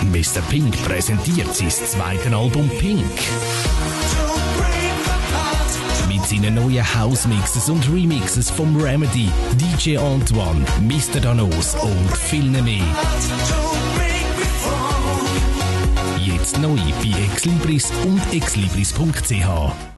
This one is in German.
Mr. Pink präsentiert sein zweites Album Pink. Mit seinen neuen House-Mixes und Remixes vom Remedy, DJ Antoine, Mr. Danos und vielen mehr. Jetzt neu bei Exlibris und exlibris.ch.